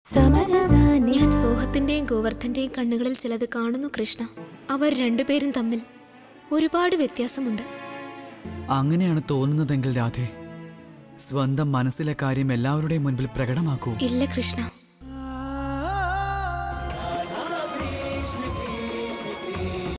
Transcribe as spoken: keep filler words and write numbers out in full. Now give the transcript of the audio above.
ഞാൻ സോഹത്തിന്റെയും ഗോവർദ്ധന്റെയും കണ്ണുകളിൽ ചിലത് കാണുന്നു കൃഷ്ണ. അവർ രണ്ടുപേരും തമ്മിൽ ഒരുപാട് വ്യത്യാസമുണ്ട്. അങ്ങനെയാണ് തോന്നുന്നതെങ്കിൽ രാധേ, സ്വന്തം മനസ്സിലെ കാര്യം എല്ലാവരുടെയും മുൻപിൽ പ്രകടമാക്കൂ. ഇല്ല കൃഷ്ണ.